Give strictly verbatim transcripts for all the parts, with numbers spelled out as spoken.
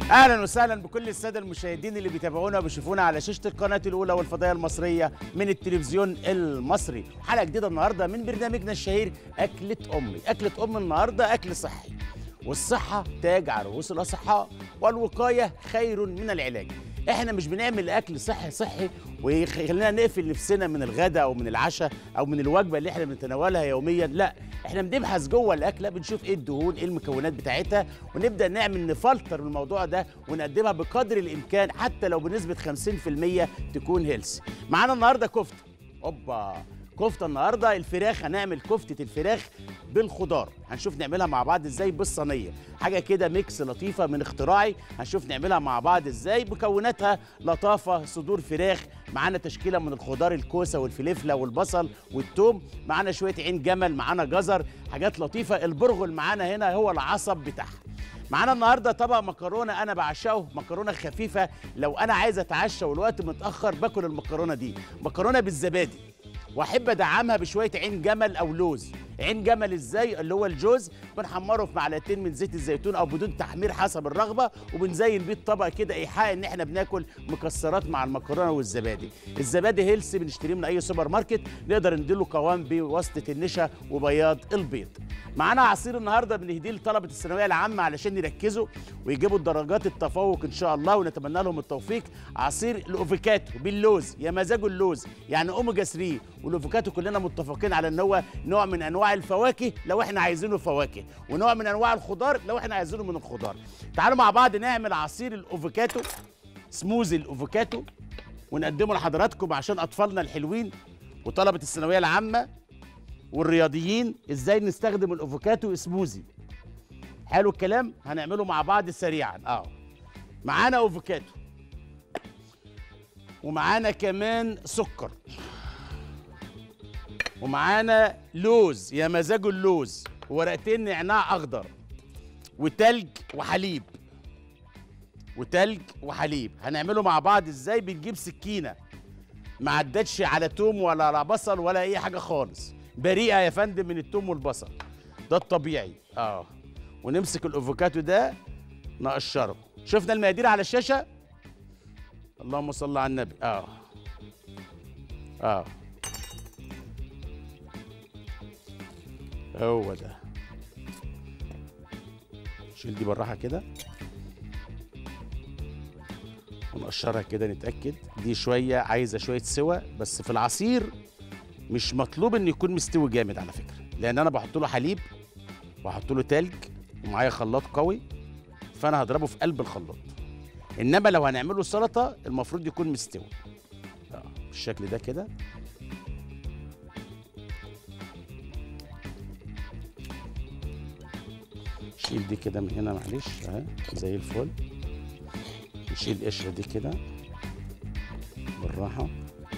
اهلا وسهلا بكل الساده المشاهدين اللي بيتابعونا وبيشوفونا على شاشه القناه الاولى والفضائيه المصريه من التلفزيون المصري. حلقه جديده النهارده من برنامجنا الشهير اكله امي. اكله ام النهارده اكل صحي، والصحه تاج على رؤوس الاصحاء، والوقايه خير من العلاج. احنا مش بنعمل اكل صحي صحي ويخلينا نقفل نفسنا من الغداء او من العشاء او من الوجبه اللي احنا بنتناولها يوميا، لا، احنا بنبحث جوه الاكله، بنشوف ايه الدهون، ايه المكونات بتاعتها، ونبدا نعمل نفلتر من الموضوع ده ونقدمها بقدر الامكان حتى لو بنسبه خمسين في المية تكون هيلثي. معانا النهارده كفته. اوبا، كفته النهارده الفراخ. هنعمل كفته الفراخ بالخضار، هنشوف نعملها مع بعض ازاي بالصينيه، حاجه كده ميكس لطيفه من اختراعي. هنشوف نعملها مع بعض ازاي، مكوناتها لطافه، صدور فراخ، معانا تشكيله من الخضار، الكوسه والفلفله والبصل والثوم، معانا شويه عين جمل، معانا جزر، حاجات لطيفه. البرغل معانا هنا هو العصب بتاعها. معانا النهارده طبق مكرونه انا بعشقه، مكرونه خفيفه. لو انا عايز اتعشى والوقت متاخر باكل المكرونه دي، مكرونه بالزبادي، واحب ادعمها بشويه عين جمل او لوز. عين جمل ازاي؟ اللي هو الجوز، بنحمره في معلقتين من زيت الزيتون او بدون تحمير حسب الرغبه، وبنزين بيه الطبق كده ايحاء ان احنا بناكل مكسرات مع المكرونه والزبادي. الزبادي هيلثي، بنشتريه من اي سوبر ماركت، نقدر نديله قوام بواسطه النشا وبياض البيض. معانا عصير النهارده بنهديه لطلبه الثانويه العامه علشان يركزوا ويجيبوا درجات التفوق ان شاء الله، ونتمنى لهم التوفيق. عصير الافوكاتو باللوز، يا مزاجه اللوز، يعني اوميجا ثلاثة. والافوكاتو كلنا متفقين على ان هو نوع من انواع الفواكه لو احنا عايزينه فواكه، ونوع من انواع الخضار لو احنا عايزينه من الخضار. تعالوا مع بعض نعمل عصير الافوكاتو، سموزي الافوكاتو، ونقدمه لحضراتكم عشان اطفالنا الحلوين وطلبه الثانويه العامه والرياضيين ازاي نستخدم الافوكاتو سموزي. حلو الكلام، هنعمله مع بعض سريعا. اه معانا افوكاتو، ومعانا كمان سكر، ومعانا لوز، يا مزاجه اللوز، وورقتين نعناع اخضر، وتلج وحليب، وتلج وحليب. هنعمله مع بعض ازاي؟ بنجيب سكينه ما عدتش على توم ولا على بصل ولا اي حاجه خالص، بريئه يا فندم من التوم والبصل، ده الطبيعي. اه ونمسك الافوكاتو ده نقشره. شفنا المقادير على الشاشه؟ اللهم صل على النبي. اه اه هو ده. شيل دي بالراحه كده ونقشرها كده، نتاكد دي شويه عايزه شويه سوى، بس في العصير مش مطلوب انه يكون مستوي جامد على فكره، لان انا بحط له حليب واحط له تلج ومعايا خلاط قوي، فانا هضربه في قلب الخلاط. انما لو هنعمله سلطه المفروض يكون مستوي. اه بالشكل ده كده. نشيل دي كده من هنا، معلش، اهي زي الفل. نشيل القشره دي كده بالراحه.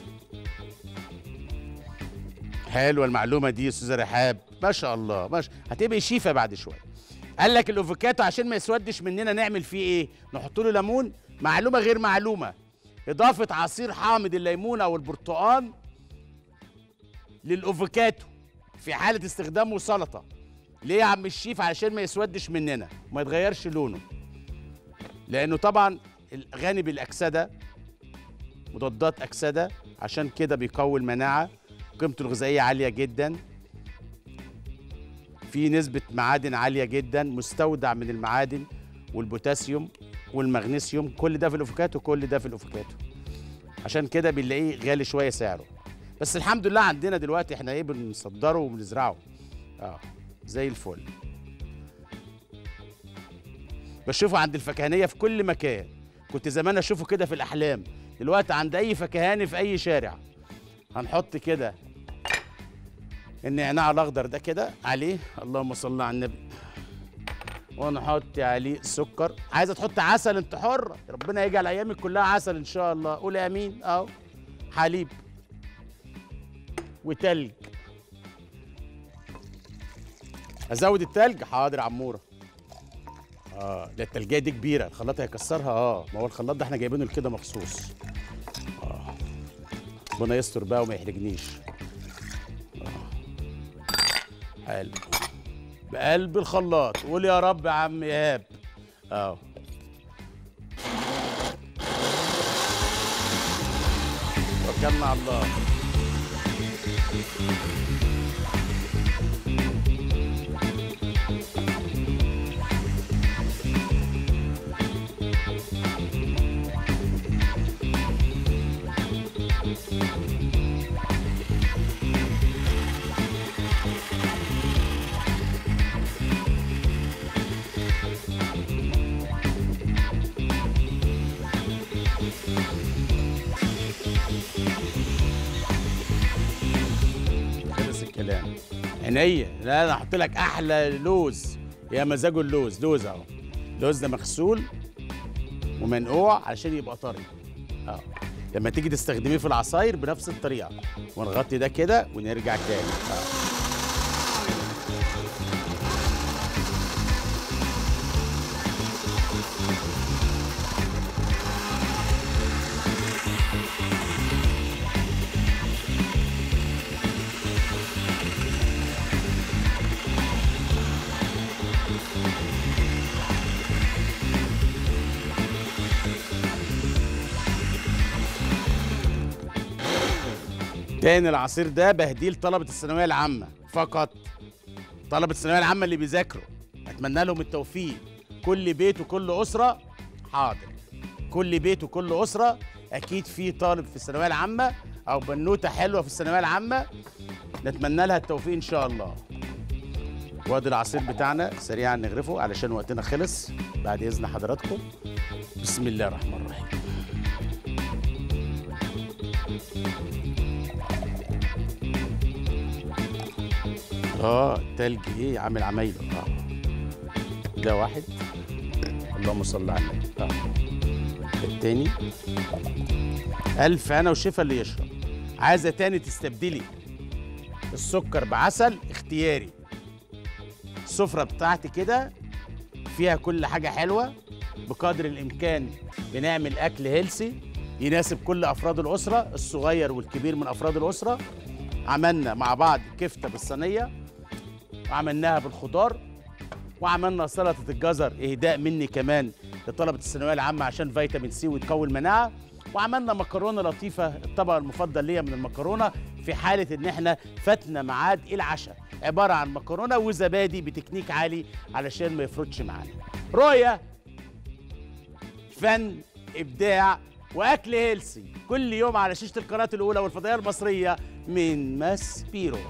حلوه المعلومه دي يا استاذه رحاب، ما شاء الله، ما شاء الله. هتبقي شيفه بعد شويه. قال لك الافوكاتو عشان ما يسودش مننا نعمل فيه ايه؟ نحط له ليمون. معلومه غير معلومه، اضافه عصير حامض الليمون او البرتقال للافوكاتو في حاله استخدامه سلطه. ليه يا عم الشيف؟ علشان ما يسودش مننا وما يتغيرش لونه، لانه طبعا غني بالاكسده، مضادات اكسده، عشان كده بيقوي المناعه، قيمته الغذائيه عاليه جدا، في نسبه معادن عاليه جدا، مستودع من المعادن والبوتاسيوم والمغنيسيوم، كل ده في الافوكاتو، كل ده في الافوكاتو. عشان كده بنلاقيه غالي شويه سعره، بس الحمد لله عندنا دلوقتي احنا ايه بنصدره وبنزرعه. اه زي الفل. بشوفه عند الفكهانيه في كل مكان، كنت زمان اشوفه كده في الاحلام، دلوقتي عند اي فكهاني في اي شارع. هنحط كده النعناع الاخضر ده كده عليه، اللهم صل على النبي، ونحط عليه سكر. عايزه تحط عسل انت حر، ربنا يجعل ايامك كلها عسل ان شاء الله، قولي امين. اهو حليب وتلج. ازود التلج؟ حاضر عموره. اه ده التلجيه دي كبيره، الخلاط هيكسرها. اه ما هو الخلاط ده احنا جايبينه لكده مخصوص. اه ربنا يستر بقى وما يحرجنيش. اه حلو، بقلب الخلاط. قول يا رب يا عم ايهاب. اه توكلنا على الله. خلص الكلام. عينيا، لا انا هحط لك احلى لوز. يا مزاجه اللوز، لوز اهو. اللوز ده مغسول ومنقوع عشان يبقى طري. اه لما تيجي تستخدميه في العصاير بنفس الطريقه، ونغطي ده كده ونرجع تاني. اه تاني، العصير ده بهديل طلبة الثانوية العامة فقط. طلبة الثانوية العامة اللي بيذاكروا أتمنى لهم التوفيق. كل بيت وكل أسرة، حاضر، كل بيت وكل أسرة أكيد في طالب في الثانوية العامة أو بنوتة حلوة في الثانوية العامة، نتمنى لها التوفيق إن شاء الله. وادي العصير بتاعنا سريعا نغرفه علشان وقتنا خلص بعد إذن حضراتكم. بسم الله الرحمن الرحيم. اه التلج ايه عامل عمايله. اه ده واحد، اللهم صل على النبي. اه التاني، الف هنا وشفا اللي يشرب. عايزه تاني تستبدلي السكر بعسل، اختياري. السفره بتاعتي كده فيها كل حاجه حلوه بقدر الامكان. بنعمل اكل هيلسي يناسب كل افراد الاسره، الصغير والكبير من افراد الاسره. عملنا مع بعض كفته بالصينيه، وعملناها بالخضار، وعملنا سلطه الجزر اهداء مني كمان لطلبه الثانويه العامه عشان فيتامين سي وتقوي المناعه، وعملنا مكرونه لطيفه الطبق المفضل ليا من المكرونه في حاله ان احنا فاتنا ميعاد العشاء، عباره عن مكرونه وزبادي بتكنيك عالي علشان ما يفرطش معانا. رؤيه، فن، ابداع، واكل هيلسي كل يوم على شاشه القناه الاولى والفضائيه المصريه من ماسبيرو.